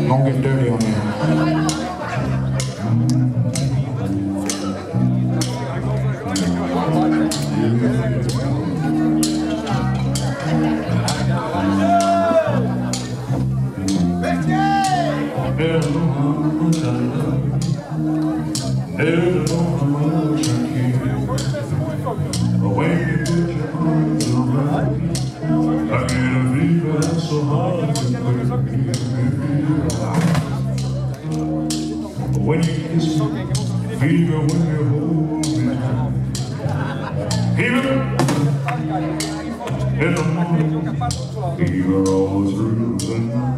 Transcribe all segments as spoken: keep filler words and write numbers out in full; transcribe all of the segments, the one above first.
Don't get dirty on me. Never know how much I love you. Never know how much I care. But when you put your arms around me, I get a fever that's so hard to bear. But when you kiss me, fever when you hold me tight. Fever in the morning, fever all through the night.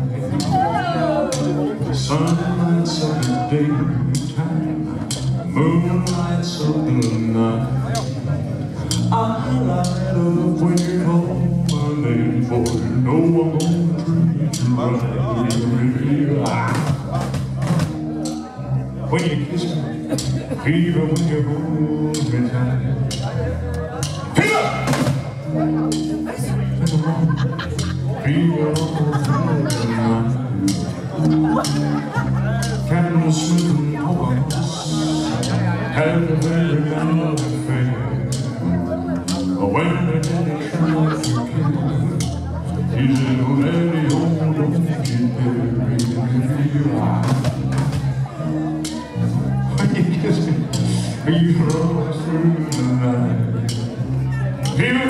Sunlight's of the daytime, moonlight's of the night. I light up when you call my name, for you know I'm gonna treat you right. When you kiss me, fever when you hold me tight. Fever! Fever all through the night. Candles smoking hours, have a very loud affair. But when the day comes again, is it already on the when you kiss me, fever all through the night. Fever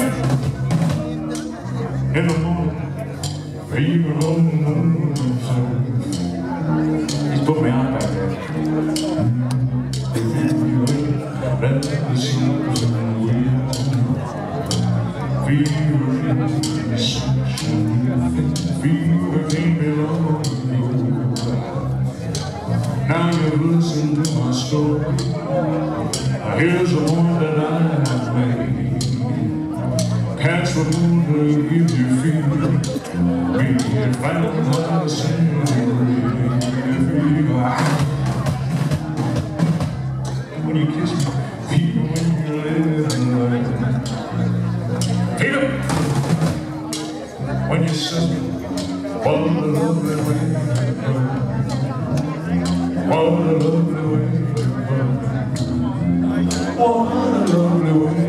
in the morning, fever on the moonshine. He's put me out back there. Let the seas and winds fever in the sunshine. Fever can't belong to me. Now you've listened to my story. Here's the one that I have made. Catch the moon to give you fever. We can find out the same. When you kiss me, fever when you live in light. Fever when you kiss me, what a lovely way to go. What a lovely way to go. What a lovely way.